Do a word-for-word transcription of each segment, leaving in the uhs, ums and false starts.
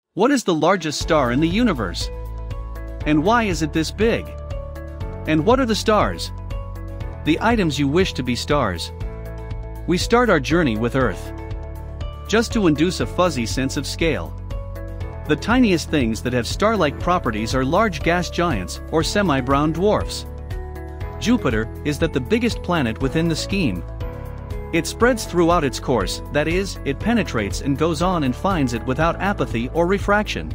What is the largest star in the universe? And why is it this big? And what are the stars? The items you wish to be stars. We start our journey with Earth. Just to induce a fuzzy sense of scale. The tiniest things that have star-like properties are large gas giants or semi-brown dwarfs. Jupiter is that the biggest planet within the scheme. It spreads throughout its course, that is, it penetrates and goes on and finds it without apathy or refraction.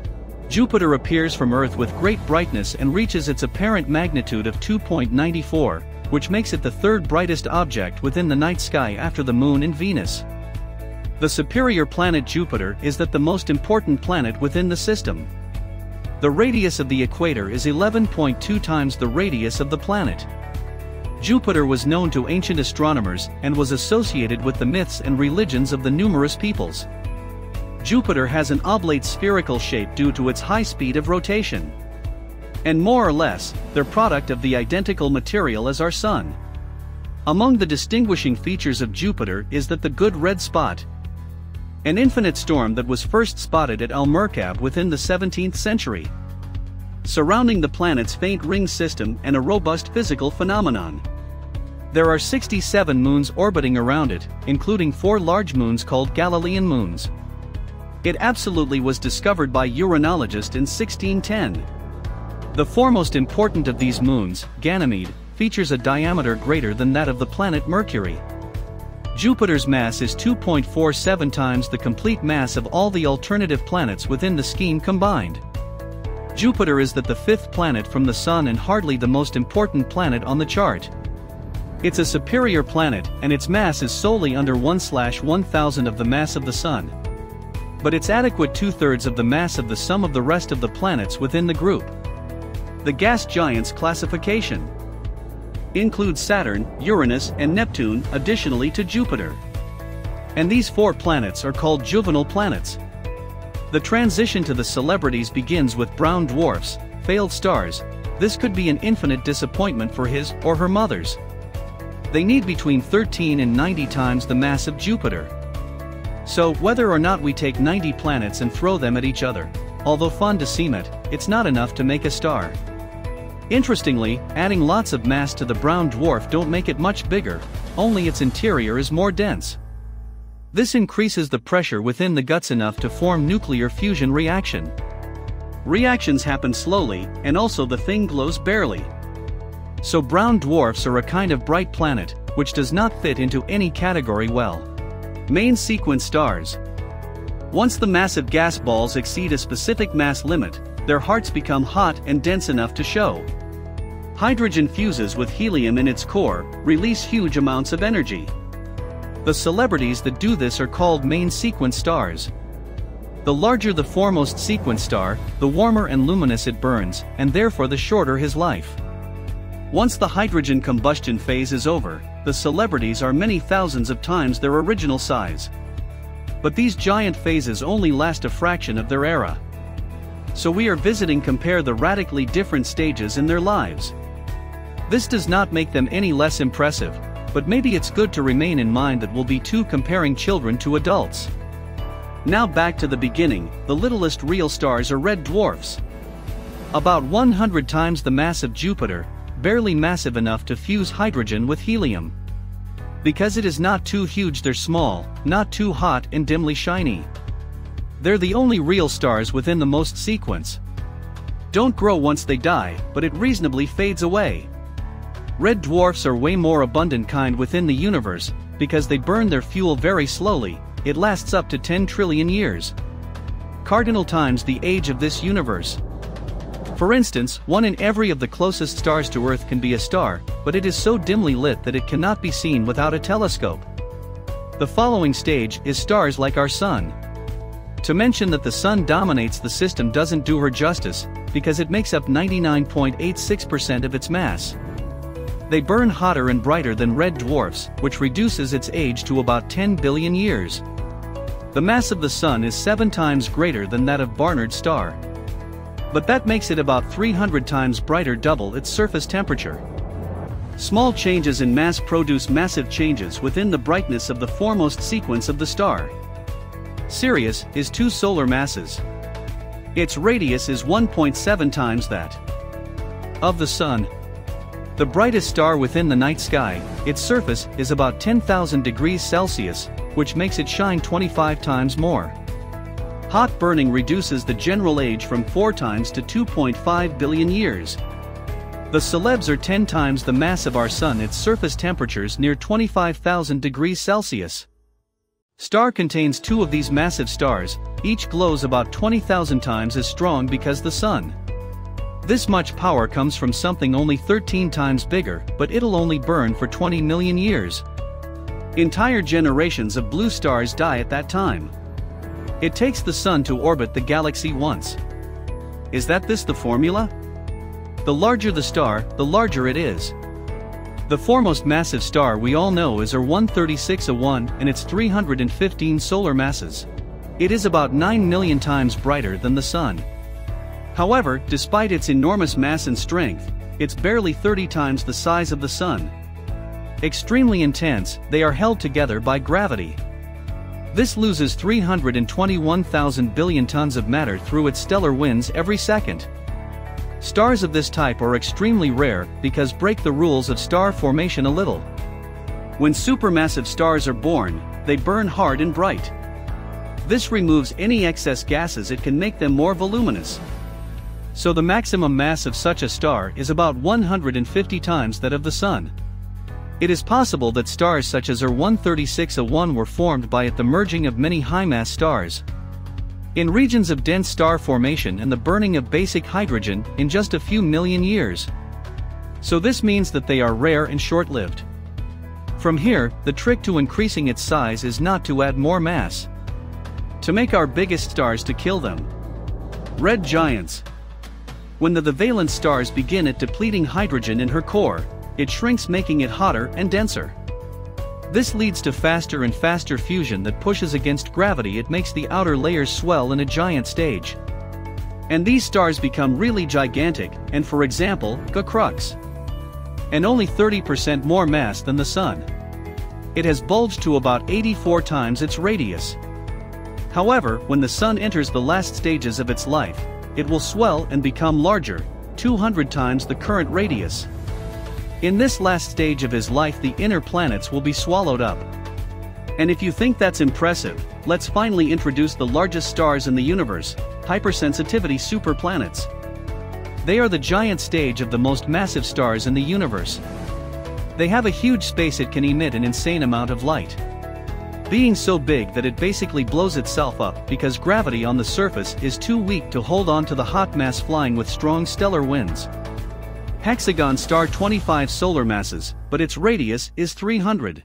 Jupiter appears from Earth with great brightness and reaches its apparent magnitude of two point nine four, which makes it the third brightest object within the night sky after the Moon and Venus. The superior planet Jupiter is that the most important planet within the system. The radius of the equator is eleven point two times the radius of the planet. Jupiter was known to ancient astronomers and was associated with the myths and religions of the numerous peoples. Jupiter has an oblate spherical shape due to its high speed of rotation. And more or less, they're product of the identical material as our Sun. Among the distinguishing features of Jupiter is that the good red spot, an infinite storm that was first spotted at Al-Merkab within the seventeenth century, surrounding the planet's faint ring system and a robust physical phenomenon. There are sixty-seven moons orbiting around it, including four large moons called Galilean moons. It absolutely was discovered by Uranologists in sixteen ten. The foremost important of these moons, Ganymede, features a diameter greater than that of the planet Mercury. Jupiter's mass is two point four seven times the complete mass of all the alternative planets within the scheme combined. Jupiter is that the fifth planet from the Sun and hardly the most important planet on the chart. It's a superior planet and its mass is solely under one slash one thousand of the mass of the Sun. But it's adequate two-thirds of the mass of the sum of the rest of the planets within the group. The gas giants classification includes Saturn, Uranus and Neptune additionally to Jupiter. And these four planets are called juvenile planets. The transition to the celebrities begins with brown dwarfs, failed stars. This could be an infinite disappointment for his or her mothers. They need between thirteen and ninety times the mass of Jupiter. So, whether or not we take ninety planets and throw them at each other, although fun to seem it, it's not enough to make a star. Interestingly, adding lots of mass to the brown dwarf don't make it much bigger, only its interior is more dense. This increases the pressure within the guts enough to form nuclear fusion reaction. Reactions happen slowly, and also the thing glows barely. So brown dwarfs are a kind of bright planet, which does not fit into any category well. Main sequence stars. Once the massive gas balls exceed a specific mass limit, their hearts become hot and dense enough to show. Hydrogen fuses with helium in its core, release huge amounts of energy. The celebrities that do this are called main sequence stars. The larger the foremost sequence star, the warmer and luminous it burns, and therefore the shorter his life. Once the hydrogen combustion phase is over, the celebrities are many thousands of times their original size. But these giant phases only last a fraction of their era. So we are visiting compare the radically different stages in their lives. This does not make them any less impressive, but maybe it's good to remain in mind that we'll be too comparing children to adults. Now back to the beginning, the littlest real stars are red dwarfs. About one hundred times the mass of Jupiter, barely massive enough to fuse hydrogen with helium. Because it is not too huge, they're small, not too hot and dimly shiny. They're the only real stars within the most sequence. Don't grow once they die, but it reasonably fades away. Red dwarfs are way more abundant kind within the universe, because they burn their fuel very slowly. It lasts up to ten trillion years. Cardinal times the age of this universe. For instance, one in every of the closest stars to Earth can be a star, but it is so dimly lit that it cannot be seen without a telescope. The following stage is stars like our Sun. To mention that the Sun dominates the system doesn't do her justice, because it makes up ninety-nine point eight six percent of its mass. They burn hotter and brighter than red dwarfs, which reduces its age to about ten billion years. The mass of the Sun is seven times greater than that of Barnard's star. But that makes it about three hundred times brighter, double its surface temperature. Small changes in mass produce massive changes within the brightness of the foremost sequence of the star. Sirius is two solar masses. Its radius is one point seven times that of the Sun. The brightest star within the night sky, its surface is about ten thousand degrees Celsius, which makes it shine twenty-five times more. Hot burning reduces the general age from four times to two point five billion years. The celebs are ten times the mass of our Sun. Its surface temperatures near twenty-five thousand degrees Celsius. Star contains two of these massive stars, each glows about twenty thousand times as strong because the Sun. This much power comes from something only thirteen times bigger, but it'll only burn for twenty million years. Entire generations of blue stars die at that time. It takes the Sun to orbit the galaxy once. Is that this the formula? The larger the star, the larger it is. The foremost massive star we all know is R one thirty-six A one, and its three hundred fifteen solar masses. It is about nine million times brighter than the Sun. However, despite its enormous mass and strength, it's barely thirty times the size of the Sun. Extremely intense, they are held together by gravity. This loses three hundred twenty-one thousand billion tons of matter through its stellar winds every second. Stars of this type are extremely rare because break the rules of star formation a little. When supermassive stars are born, they burn hard and bright. This removes any excess gases. It can make them more voluminous. So the maximum mass of such a star is about one hundred fifty times that of the Sun. It is possible that stars such as R one thirty-six A one were formed by it the merging of many high-mass stars in regions of dense star formation and the burning of basic hydrogen in just a few million years. So this means that they are rare and short-lived. From here, the trick to increasing its size is not to add more mass. To make our biggest stars to kill them. Red giants. When the, the valence stars begin at depleting hydrogen in her core, it shrinks, making it hotter and denser. This leads to faster and faster fusion that pushes against gravity. It makes the outer layers swell in a giant stage. And these stars become really gigantic, and for example, G Crux. And only thirty percent more mass than the Sun. It has bulged to about eighty-four times its radius. However, when the Sun enters the last stages of its life, it will swell and become larger, two hundred times the current radius. In this last stage of his life, the inner planets will be swallowed up. And if you think that's impressive, let's finally introduce the largest stars in the universe, hypersensitivity superplanets. They are the giant stage of the most massive stars in the universe. They have a huge space. It can emit an insane amount of light, being so big that it basically blows itself up because gravity on the surface is too weak to hold on to the hot mass flying with strong stellar winds. Hexagon star twenty-five solar masses, but its radius is three hundred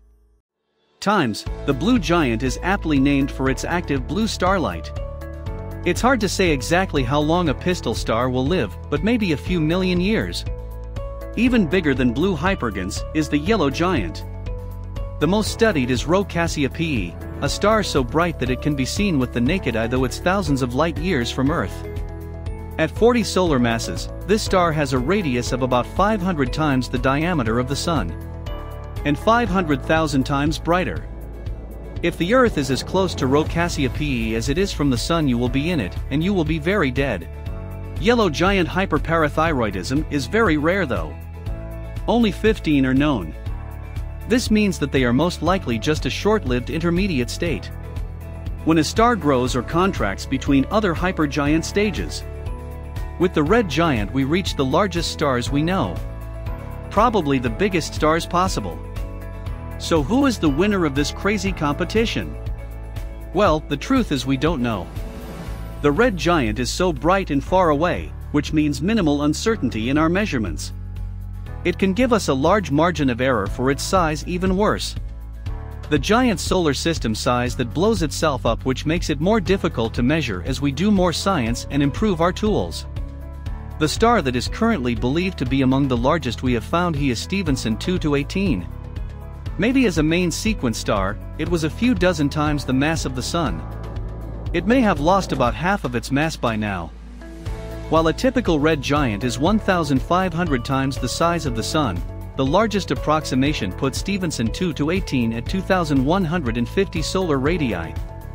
times. The blue giant is aptly named for its active blue starlight. It's hard to say exactly how long a pistol star will live, but maybe a few million years. Even bigger than blue hypergons is the yellow giant. The most studied is Rho Cassiopeiae, a star so bright that it can be seen with the naked eye, though it's thousands of light years from Earth. At forty solar masses, this star has a radius of about five hundred times the diameter of the Sun. And five hundred thousand times brighter. If the Earth is as close to Rho Cassiopeiae as it is from the Sun, you will be in it, and you will be very dead. Yellow giant hyperparathyroidism is very rare though. Only fifteen are known. This means that they are most likely just a short-lived intermediate state. When a star grows or contracts between other hypergiant stages. With the red giant we reach the largest stars we know. Probably the biggest stars possible. So who is the winner of this crazy competition? Well, the truth is we don't know. The red giant is so bright and far away, which means minimal uncertainty in our measurements. It can give us a large margin of error for its size. Even worse, the giant solar system size that blows itself up, which makes it more difficult to measure as we do more science and improve our tools. The star that is currently believed to be among the largest we have found he is Stephenson two to eighteen. Maybe as a main sequence star, it was a few dozen times the mass of the Sun. It may have lost about half of its mass by now. While a typical red giant is one thousand five hundred times the size of the Sun, the largest approximation puts Stephenson two to eighteen at two thousand one hundred fifty solar radii.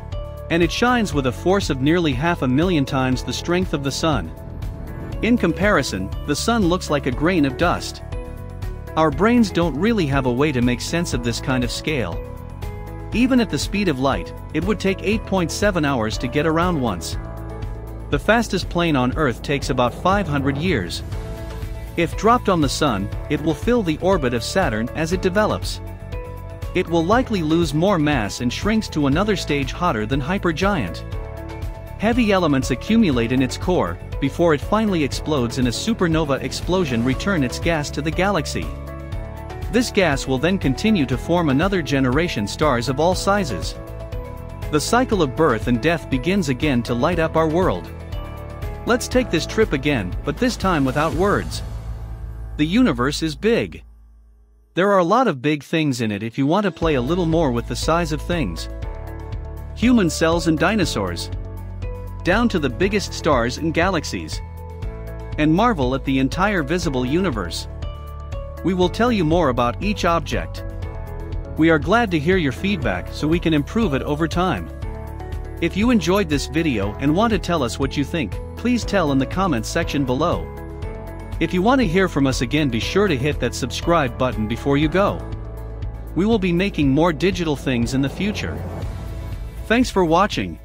And it shines with a force of nearly half a million times the strength of the sun. In comparison, the sun looks like a grain of dust. Our brains don't really have a way to make sense of this kind of scale. Even at the speed of light, it would take eight point seven hours to get around once. The fastest plane on Earth takes about five hundred years. If dropped on the sun, it will fill the orbit of Saturn as it develops. It will likely lose more mass and shrinks to another stage hotter than hypergiant. Heavy elements accumulate in its core, before it finally explodes in a supernova explosion, return its gas to the galaxy. This gas will then continue to form another generation stars of all sizes. The cycle of birth and death begins again to light up our world. Let's take this trip again, but this time without words. The universe is big. There are a lot of big things in it if you want to play a little more with the size of things. Human cells and dinosaurs. Down to the biggest stars and galaxies. And marvel at the entire visible universe. We will tell you more about each object. We are glad to hear your feedback so we can improve it over time. If you enjoyed this video and want to tell us what you think, please tell in the comments section below. If you want to hear from us again, be sure to hit that subscribe button before you go. We will be making more digital things in the future. Thanks for watching.